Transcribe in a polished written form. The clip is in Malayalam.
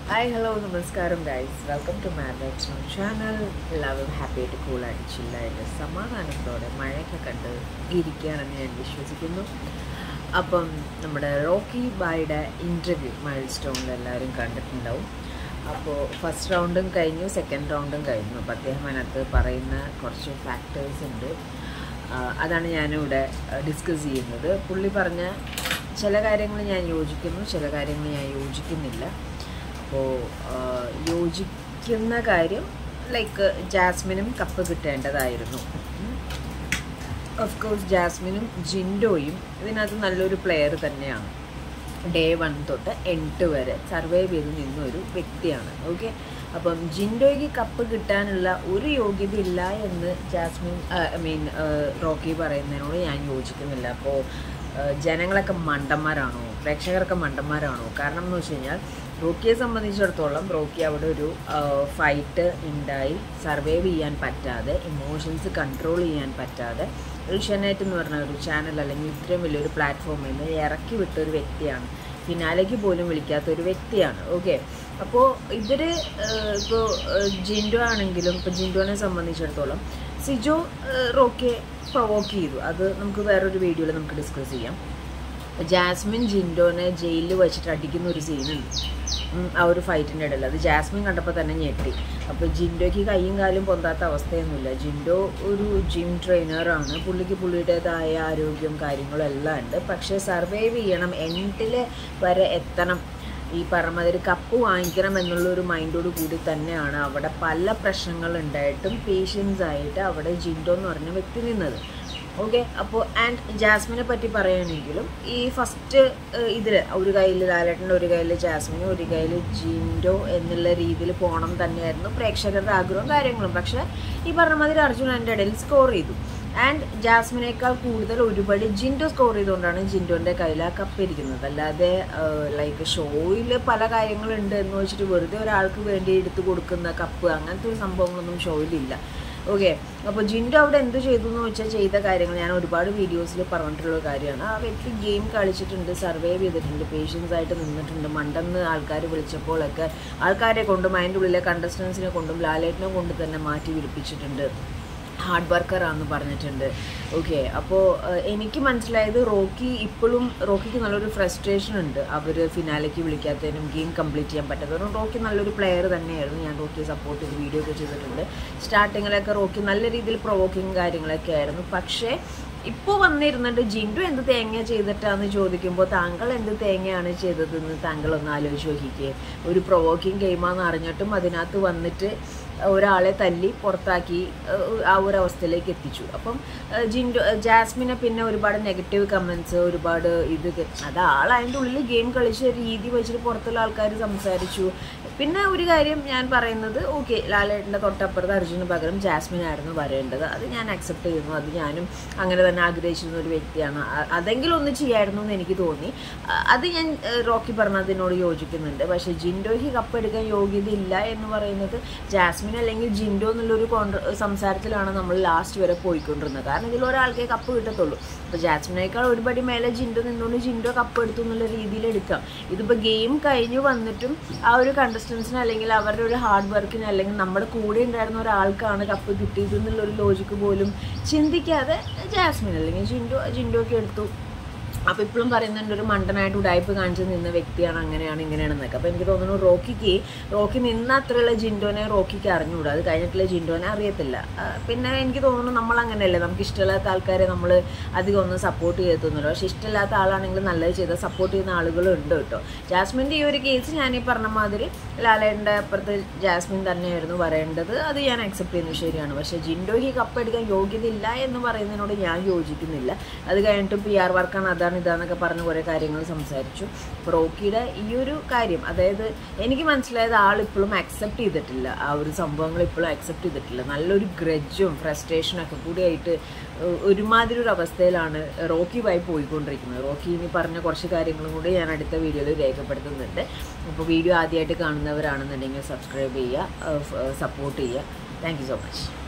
Hi, hello, namaskaram guys. Welcome to Marriage No channel. എല്ലാവരും ഹാപ്പി ആയിട്ട് കൂളായിട്ട് ചില്ലായിട്ട് സമാധാനത്തോടെ മഴയൊക്കെ കണ്ട് ഇരിക്കുകയാണെന്ന് ഞാൻ വിശ്വസിക്കുന്നു. അപ്പം നമ്മുടെ റോക്കി ബായുടെ ഇൻ്റർവ്യൂ മൈൽ സ്റ്റോണിൽ എല്ലാവരും കണ്ടിട്ടുണ്ടാവും. അപ്പോൾ ഫസ്റ്റ് റൗണ്ടും കഴിഞ്ഞു, സെക്കൻഡ് റൗണ്ടും കഴിഞ്ഞു. അപ്പോൾ അദ്ദേഹം അതിനകത്ത് പറയുന്ന കുറച്ച് ഫാക്ടേഴ്സ് ഉണ്ട്. അതാണ് ഞാനിവിടെ ഡിസ്കസ് ചെയ്യുന്നത്. പുള്ളി പറഞ്ഞ ചില കാര്യങ്ങൾ ഞാൻ യോജിക്കുന്നു, ചില കാര്യങ്ങൾ ഞാൻ യോജിക്കുന്നില്ല. അപ്പോൾ യോജിക്കുന്ന കാര്യം ലൈക്ക് ജാസ്മിനും കപ്പ് കിട്ടേണ്ടതായിരുന്നു. ഓഫ് കോഴ്സ് ജാസ്മിനും ജിൻഡോയും ഇതിനകത്ത് നല്ലൊരു പ്ലെയർ തന്നെയാണ്. ഡേ 1 തൊട്ട് എൻഡ് വരെ സർവൈവ് ചെയ്ത് നിന്നൊരു വ്യക്തിയാണ്. ഓക്കെ, അപ്പം ജിൻഡോയ്ക്ക് കപ്പ് കിട്ടാനുള്ള ഒരു യോഗ്യത ഇല്ല എന്ന് റോക്കി പറയുന്നതിനോട് ഞാൻ യോജിക്കുന്നില്ല. അപ്പോൾ ജനങ്ങളൊക്കെ മണ്ടന്മാരാണോ, പ്രേക്ഷകരൊക്കെ മണ്ടന്മാരാണോ? കാരണം എന്ന് വെച്ച് കഴിഞ്ഞാൽ റോക്കിയെ സംബന്ധിച്ചിടത്തോളം റോക്കി അവിടെ ഒരു ഫൈറ്റ് ഉണ്ടായി സർവൈവ് ചെയ്യാൻ പറ്റാതെ, ഇമോഷൻസ് കൺട്രോൾ ചെയ്യാൻ പറ്റാതെ ഏഷ്യാനെറ്റ് എന്ന് പറഞ്ഞ ഒരു ചാനൽ അല്ലെങ്കിൽ ഇത്രയും വലിയൊരു പ്ലാറ്റ്ഫോമിൽ നിന്ന് ഇറക്കി വിട്ടൊരു വ്യക്തിയാണ്. ഫിനാലേക്ക് പോലും വിളിക്കാത്തൊരു വ്യക്തിയാണ്. ഓക്കെ, അപ്പോൾ ഇവർ ഇപ്പോൾ ജിൻഡോ ആണെങ്കിലും, ഇപ്പോൾ ജിൻഡോനെ സംബന്ധിച്ചിടത്തോളം സിജോ റോക്കിയെ പ്രൊവോക്ക് ചെയ്തു. അത് നമുക്ക് വേറൊരു വീഡിയോയിൽ നമുക്ക് ഡിസ്കസ് ചെയ്യാം. ജാസ്മിൻ ജിൻഡോനെ ജയിലിൽ വെച്ചിട്ട് അടിക്കുന്ന ഒരു സീനുണ്ട് ആ ഒരു ഫൈറ്റിൻ്റെ ഇടയിൽ. അത് ജാസ്മിൻ കണ്ടപ്പോൾ തന്നെ ഞെട്ടി. അപ്പോൾ ജിൻഡോയ്ക്ക് കൈയും കാലും പൊന്താത്ത അവസ്ഥയൊന്നുമില്ല. ജിൻഡോ ഒരു ജിം ട്രെയിനറാണ്. പുള്ളിക്ക് പുള്ളിയുടേതായ ആരോഗ്യവും കാര്യങ്ങളും എല്ലാം ഉണ്ട്. പക്ഷേ സർവൈവ് ചെയ്യണം, എൻഡിൽ വരെ എത്തണം, ഈ പറഞ്ഞമാതിരി കപ്പ് വാങ്ങിക്കണം എന്നുള്ളൊരു മൈൻഡോട് കൂടി തന്നെയാണ് അവിടെ പല പ്രശ്നങ്ങളുണ്ടായിട്ടും പേഷ്യൻസ് ആയിട്ട് അവിടെ ജിൻഡോ എന്ന് പറഞ്ഞ വ്യക്തി നിന്നത്. ഓക്കെ, അപ്പോൾ ആൻഡ് ജാസ്മിനെ പറ്റി പറയുകയാണെങ്കിലും ഈ ഫസ്റ്റ് ഇതിൽ ഒരു കയ്യിൽ ലാലേട്ടൻ്റെ, ഒരു കയ്യിൽ ജാസ്മിനും, ഒരു കയ്യിൽ ജിൻഡോ എന്നുള്ള രീതിയിൽ പോകണം തന്നെയായിരുന്നു പ്രേക്ഷകരുടെ ആഗ്രഹവും കാര്യങ്ങളും. പക്ഷേ ഈ പറഞ്ഞ മാതിരി അർജുൻ അതിൻ്റെ ഇടയിൽ സ്കോർ ചെയ്തു. ആൻഡ് ജാസ്മിനേക്കാൾ കൂടുതൽ ഒരുപടി ജിൻഡോ സ്കോർ ചെയ്തുകൊണ്ടാണ് ജിൻഡോൻ്റെ കയ്യിൽ ആ കപ്പ് ഇരിക്കുന്നത്. അല്ലാതെ ലൈക്ക് ഷോയിൽ പല കാര്യങ്ങളുണ്ട് എന്ന് വെച്ചിട്ട് വെറുതെ ഒരാൾക്ക് വേണ്ടി എടുത്തു കൊടുക്കുന്ന കപ്പ് അങ്ങനത്തെ ഒരു സംഭവങ്ങളൊന്നും ഷോയിലില്ല. ഓക്കെ, അപ്പോൾ ജിൻഡോ അവിടെ എന്ത് ചെയ്തു എന്ന് വെച്ചാൽ ചെയ്ത കാര്യങ്ങൾ ഞാൻ ഒരുപാട് വീഡിയോസിൽ പറഞ്ഞിട്ടുള്ള കാര്യമാണ്. ആ വ്യക്തി ഗെയിം കളിച്ചിട്ടുണ്ട്, സർവൈവ് ചെയ്തിട്ടുണ്ട്, പേഷ്യൻസ് ആയിട്ട് നിന്നിട്ടുണ്ട്. മണ്ടെന്ന് ആൾക്കാർ വിളിച്ചപ്പോഴൊക്കെ ആൾക്കാരെ കൊണ്ടും അതിൻ്റെ ഉള്ളിലെ കണ്ടസ്റ്റൻസിനെ കൊണ്ടും ലാലേട്ടനെ കൊണ്ട് തന്നെ മാറ്റി വിളിപ്പിച്ചിട്ടുണ്ട്. ഹാർഡ് വർക്കറാണെന്ന് പറഞ്ഞിട്ടുണ്ട്. ഓക്കെ, അപ്പോൾ എനിക്ക് മനസ്സിലായത് റോക്കിക്ക് നല്ലൊരു ഫ്രസ്ട്രേഷൻ ഉണ്ട്. അവർ ഫിനാലേക്ക് വിളിക്കാത്തതിനും ഗെയിം കംപ്ലീറ്റ് ചെയ്യാൻ പറ്റാത്തതിനും. റോക്കി നല്ലൊരു പ്ലെയർ തന്നെയായിരുന്നു. ഞാൻ റോക്കിയെ സപ്പോർട്ട് ചെയ്ത് വീഡിയോ ഒക്കെ ചെയ്തിട്ടുണ്ട്. സ്റ്റാർട്ടിങ്ങിലൊക്കെ റോക്കി നല്ല രീതിയിൽ പ്രൊവോക്കിങ് കാര്യങ്ങളൊക്കെ ആയിരുന്നു. പക്ഷേ ഇപ്പോൾ വന്നിരുന്നിട്ട് ജിൻഡോ എന്ത് തേങ്ങ ചെയ്തിട്ടാന്ന് ചോദിക്കുമ്പോൾ താങ്കൾ എന്ത് തേങ്ങയാണ് ചെയ്തതെന്ന് താങ്കളൊന്ന് ആലോചിച്ച് നോക്കിക്കേ. ഒരു പ്രൊവോക്കിംഗ് ഗെയിമാണെന്ന് അറിഞ്ഞിട്ടും അതിനകത്ത് വന്നിട്ട് ഒരാളെ തല്ലി പുറത്താക്കി ആ ഒരു അവസ്ഥയിലേക്ക് എത്തിച്ചു. അപ്പം ജാസ്മിനെ പിന്നെ ഒരുപാട് നെഗറ്റീവ് കമൻസ്, ഒരുപാട് അത് അതിൻ്റെ ഉള്ളിൽ ഗെയിം കളിച്ച രീതി വെച്ചിട്ട് പുറത്തുള്ള ആൾക്കാർ സംസാരിച്ചു. പിന്നെ ഒരു കാര്യം ഞാൻ പറയുന്നത്, ഓക്കെ, ലാലേട്ടൻ്റെ തൊട്ടപ്പുറത്ത് അർജുന് പകരം ജാസ്മിൻ ആയിരുന്നു വരേണ്ടത്. അത് ഞാൻ അക്സെപ്റ്റ് ചെയ്യുന്നു. അത് ഞാനും അങ്ങനെ തന്നെ ആഗ്രഹിച്ചിരുന്ന ഒരു വ്യക്തിയാണ്. അതെങ്കിലും ഒന്ന് ചെയ്യായിരുന്നു എന്ന് എനിക്ക് തോന്നി. അത് ഞാൻ റോക്കി പറഞ്ഞതിനോട് യോജിക്കുന്നുണ്ട്. പക്ഷേ ജിൻഡോയ്ക്ക് കപ്പെടുക്കാൻ യോഗ്യത ഇല്ല എന്ന് പറയുന്നത് ജാസ്മിൻ അല്ലെങ്കിൽ ജിൻഡോ എന്നുള്ളൊരു സംസാരത്തിലാണ് നമ്മൾ ലാസ്റ്റ് വരെ പോയിക്കൊണ്ടിരുന്നത്. കാരണം ഇതിൽ ഒരാൾക്കേ കപ്പ് കിട്ടത്തുള്ളൂ. അപ്പോൾ ജാസ്മിനേക്കാൾ ഒരുപടി മേലെ ജിൻഡോ നിന്നുകൊണ്ട് ജിൻഡോ കപ്പ് എടുത്തു എന്നുള്ള രീതിയിൽ എടുക്കാം. ഇതിപ്പോൾ ഗെയിം കഴിഞ്ഞു വന്നിട്ടും ആ ഒരു കണ്ടസ്റ്റൻസിന് അല്ലെങ്കിൽ അവരുടെ ഒരു ഹാർഡ് വർക്കിന് അല്ലെങ്കിൽ നമ്മുടെ കൂടെ ഉണ്ടായിരുന്ന ഒരാൾക്കാണ് കപ്പ് കിട്ടിയത് എന്നുള്ളൊരു ലോജിക്ക് പോലും ചിന്തിക്കാതെ ജാസ്മിൻ അല്ലെങ്കിൽ ജിൻഡോയ്ക്ക് എടുത്തു. അപ്പോൾ ഇപ്പോഴും പറയുന്നുണ്ട് ഒരു മണ്ടനായിട്ട് ഉടായ്പ് കാണിച്ച് നിന്ന വ്യക്തിയാണ്, അങ്ങനെയാണ് ഇങ്ങനെയാണെന്നൊക്കെ. അപ്പോൾ എനിക്ക് തോന്നുന്നു റോക്കി നിന്ന അത്രയുള്ള ജിൻഡോനെ റോക്കിക്ക് അറിഞ്ഞുകൂടാ. അത് കഴിഞ്ഞിട്ടുള്ള ജിൻഡോനെ അറിയത്തില്ല. പിന്നെ എനിക്ക് തോന്നുന്നു നമ്മളങ്ങനെയല്ലേ, നമുക്ക് ഇഷ്ടമില്ലാത്ത ആൾക്കാരെ നമ്മൾ അധികം ഒന്നും സപ്പോർട്ട് ചെയ്തൊന്നുമില്ല. പക്ഷേ ഇഷ്ടമില്ലാത്ത ആളാണെങ്കിൽ നല്ലത് ചെയ്താൽ സപ്പോർട്ട് ചെയ്യുന്ന ആളുകളുണ്ട് കേട്ടോ. ജാസ്മിൻ്റെ ഈ ഒരു കേസ് ഞാൻ ഈ പറഞ്ഞ മാതിരി ലാലേട്ടൻ്റെ അപ്പുറത്ത് ജാസ്മിൻ തന്നെയായിരുന്നു വരേണ്ടത്. അത് ഞാൻ അക്സെപ്റ്റ് ചെയ്യുന്നു, ശരിയാണ്. പക്ഷേ ജിൻഡോയ്ക്ക് കപ്പെടുക്കാൻ യോഗ്യതയില്ല എന്ന് പറയുന്നതിനോട് ഞാൻ യോജിക്കുന്നില്ല. അത് കഴിഞ്ഞിട്ട് PR വർക്കാണ്, ഇതാന്നൊക്കെ പറഞ്ഞ് കുറേ കാര്യങ്ങൾ സംസാരിച്ചു. അപ്പോൾ റോക്കിയുടെ ഈ ഒരു കാര്യം, അതായത് എനിക്ക് മനസ്സിലായത് ആളിപ്പോഴും അക്സെപ്റ്റ് ചെയ്തിട്ടില്ല. ആ ഒരു സംഭവങ്ങൾ ഇപ്പോഴും അക്സെപ്റ്റ് ചെയ്തിട്ടില്ല. നല്ലൊരു ഗ്രഡ്ജും ഫ്രസ്ട്രേഷനും ഒക്കെ കൂടിയായിട്ട് ഒരുമാതിരി ഒരു അവസ്ഥയിലാണ് റോക്കി വായി പോയിക്കൊണ്ടിരിക്കുന്നത്. റോക്കി ഇനി പറഞ്ഞ കുറച്ച് കാര്യങ്ങളും കൂടി ഞാൻ അടുത്ത വീഡിയോയിൽ രേഖപ്പെടുത്തുന്നുണ്ട്. അപ്പോൾ വീഡിയോ ആദ്യമായിട്ട് കാണുന്നവരാണെന്നുണ്ടെങ്കിൽ സബ്സ്ക്രൈബ് ചെയ്യുക, സപ്പോർട്ട് ചെയ്യുക. Thank you so much.